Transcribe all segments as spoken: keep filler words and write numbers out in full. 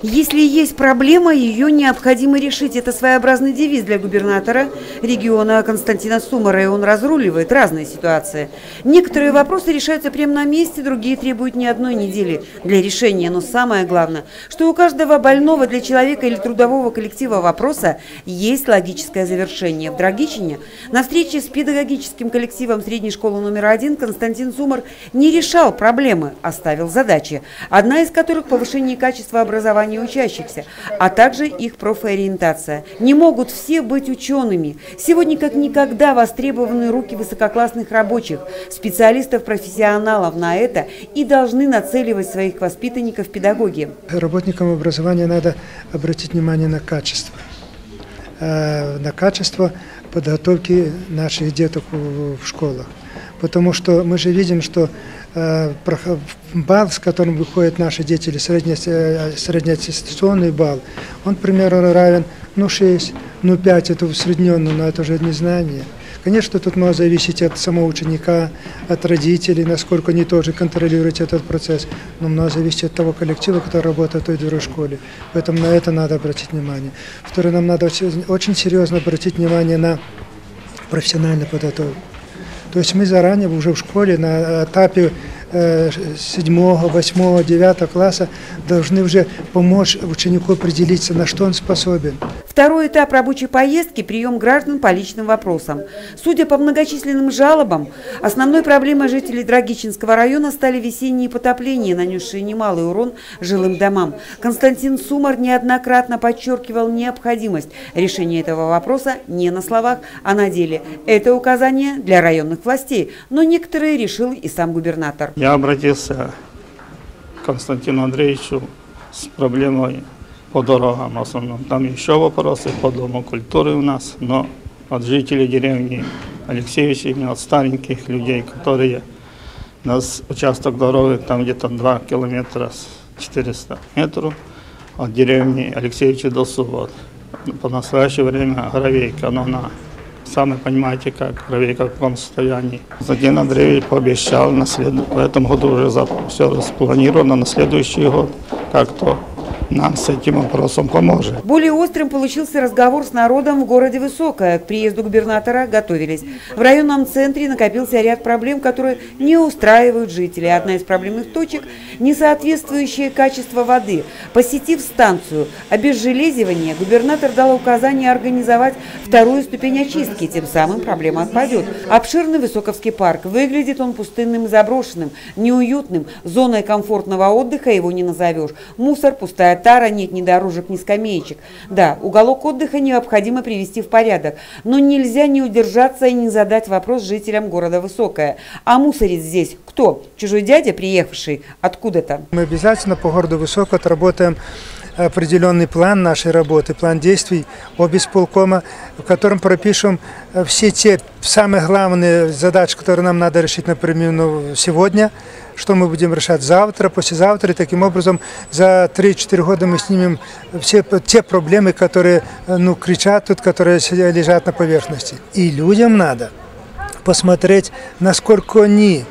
Если есть проблема, ее необходимо решить. Это своеобразный девиз для губернатора региона Константина Сумара, и он разруливает разные ситуации. Некоторые вопросы решаются прямо на месте, другие требуют не одной недели для решения. Но самое главное, что у каждого больного для человека или трудового коллектива вопроса есть логическое завершение. В Драгичине на встрече с педагогическим коллективом средней школы номер один Константин Сумар не решал проблемы, а ставил задачи, одна из которых – повышение качества образования учащихся, а также их профориентация. Не могут все быть учеными. Сегодня как никогда востребованы руки высококлассных рабочих, специалистов-профессионалов на это и должны нацеливать своих воспитанников педагоги. Работникам образования надо обратить внимание на качество. На качество подготовки наших деток в школах. Потому что мы же видим, что балл, с которым выходят наши дети, или среднеаттестационный балл, он примерно равен ну шесть, ну пять, это усредненно, но это же не знание. Конечно, тут может зависеть от самого ученика, от родителей, насколько они тоже контролируют этот процесс, но много зависит от того коллектива, который работает в той другой школе. Поэтому на это надо обратить внимание. Второе, нам надо очень, очень серьезно обратить внимание на профессиональную подготовку. То есть мы заранее уже в школе на этапе седьмого, восьмого, девятого класса должны уже помочь ученику определиться, на что он способен. Второй этап рабочей поездки – прием граждан по личным вопросам. Судя по многочисленным жалобам, основной проблемой жителей Драгичинского района стали весенние потопления, нанесшие немалый урон жилым домам. Константин Сумар неоднократно подчеркивал необходимость решения этого вопроса не на словах, а на деле. Это указание для районных властей, но некоторые решил и сам губернатор. Я обратился к Константину Андреевичу с проблемой по дорогам в основном. Там еще вопросы по Дому культуры у нас, но от жителей деревни Алексеевича, именно от стареньких людей, которые у нас участок дороги, там где-то два километра четыреста метров от деревни Алексеевича до Субот. По настоящее время гравейка, но она, сами понимаете, как гравейка в каком состоянии. Константин Андреевич пообещал, на след... в этом году уже все распланировано, на следующий год как-то нам с этим вопросом поможет. Более острым получился разговор с народом в городе Высокое. К приезду губернатора готовились. В районном центре накопился ряд проблем, которые не устраивают жителей. Одна из проблемных точек – несоответствующее качество воды. Посетив станцию обезжелезивания, губернатор дал указание организовать вторую ступень очистки. Тем самым проблема отпадет. Обширный Высоковский парк. Выглядит он пустынным и заброшенным, неуютным. Зоной комфортного отдыха его не назовешь. Мусор, пустая тара, нет ни дорожек, ни скамеечек. Да, уголок отдыха необходимо привести в порядок, но нельзя не удержаться и не задать вопрос жителям города Высокое. А мусорит здесь кто? Чужой дядя, приехавший откуда-то? Мы обязательно по городу Высокое отработаем определенный план нашей работы, план действий обисполкома, в котором пропишем все те самые главные задачи, которые нам надо решить, например, ну, сегодня, что мы будем решать завтра, послезавтра, и таким образом за три-четыре года мы снимем все те проблемы, которые ну, кричат тут, которые лежат на поверхности. И людям надо посмотреть, насколько они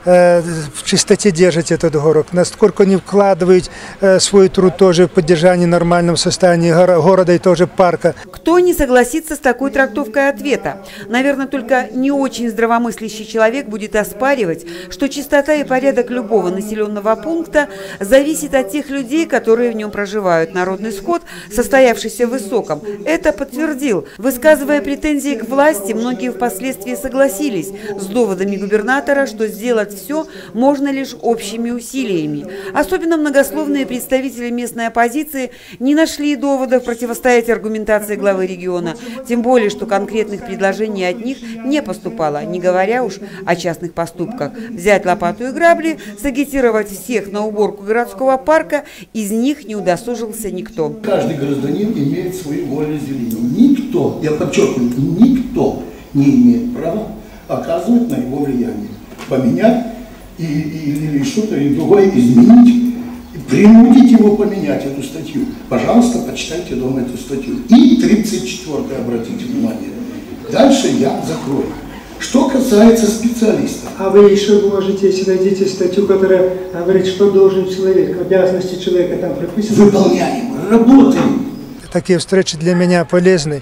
в чистоте держать этот город, насколько они вкладывают свой труд тоже в поддержание нормального состояния города и тоже парка. Кто не согласится с такой трактовкой ответа? Наверное, только не очень здравомыслящий человек будет оспаривать, что чистота и порядок любого населенного пункта зависит от тех людей, которые в нем проживают. Народный сход, состоявшийся в Высоком, это подтвердил. Высказывая претензии к власти, многие впоследствии согласились с доводами губернатора, что сделать все можно лишь общими усилиями. Особенно многословные представители местной оппозиции не нашли доводов противостоять аргументации главы региона. Тем более, что конкретных предложений от них не поступало, не говоря уж о частных поступках. Взять лопату и грабли, сагитировать всех на уборку городского парка, из них не удосужился никто. Каждый гражданин имеет свою волеизъявление. Никто, я подчеркиваю, никто не имеет права оказывать на его влияние. Поменять и, и, или что-то и другое изменить, и принудить его поменять эту статью. Пожалуйста, почитайте дома эту статью. И тридцать четвёртая, обратите внимание. Дальше я закрою. Что касается специалистов. А вы еще можете, если найдете статью, которая говорит, что должен человек, обязанности человека там прописаны. Выполняем, работаем. Такие встречи для меня полезны.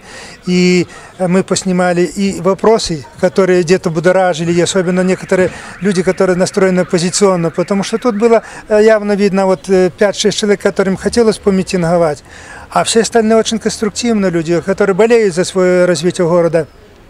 И мы поснимали и вопросы, которые где-то будоражили, и особенно некоторые люди, которые настроены оппозиционно, потому что тут было явно видно вот пять-шесть человек, которым хотелось помитинговать, а все остальные очень конструктивные люди, которые болеют за свое развитие города.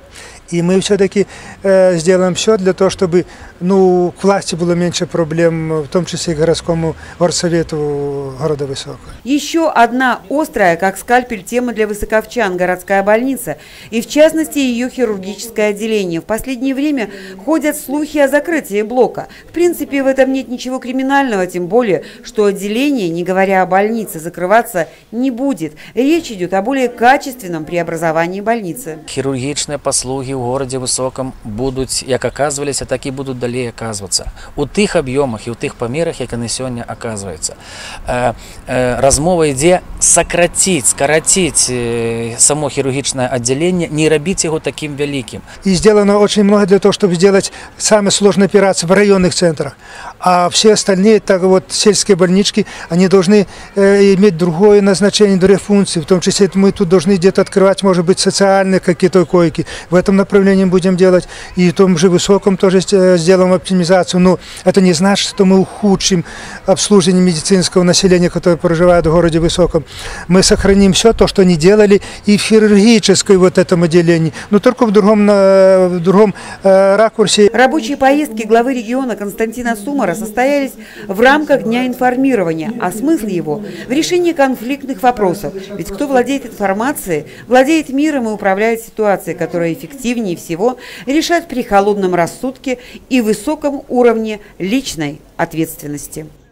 И мы все-таки э, сделаем все для того, чтобы ну, к власти было меньше проблем, в том числе и городскому горсовету города Высокого. Еще одна острая, как скальпель, тема для высоковчан – городская больница. И в частности ее хирургическое отделение. В последнее время ходят слухи о закрытии блока. В принципе, в этом нет ничего криминального, тем более, что отделение, не говоря о больнице, закрываться не будет. Речь идет о более качественном преобразовании больницы. Хирургічні послуги у городі Високому будуть, як оказувалися, так і будуть далі оказуватися. У тих об'ємах і у тих помірах, як вони сьогодні оказуються. Е, е, розмова йде сократити, скоротити само хірургічне відділення, не робити його таким великим. И сделано очень много для того, чтобы сделать самые сложные операции в районных центрах. А все остальные, так вот, сельские больнички, они должны э, иметь другое назначение, другие функции. В том числе мы тут должны где-то открывать, может быть, социальные какие-то койки. В этом направлении будем делать. И в том же Высоком тоже сделаем оптимизацию. Но это не значит, что мы ухудшим обслуживание медицинского населения, которое проживает в городе Высоком. Мы сохраним все то, что не делали и в хирургической вот этом отделении, но только в другом, в другом э, ракурсе. Рабочие поездки главы региона Константина Сумара состоялись в рамках Дня информирования, а смысл его в решении конфликтных вопросов. Ведь кто владеет информацией, владеет миром и управляет ситуацией, которая эффективнее всего решать при холодном рассудке и высоком уровне личной ответственности.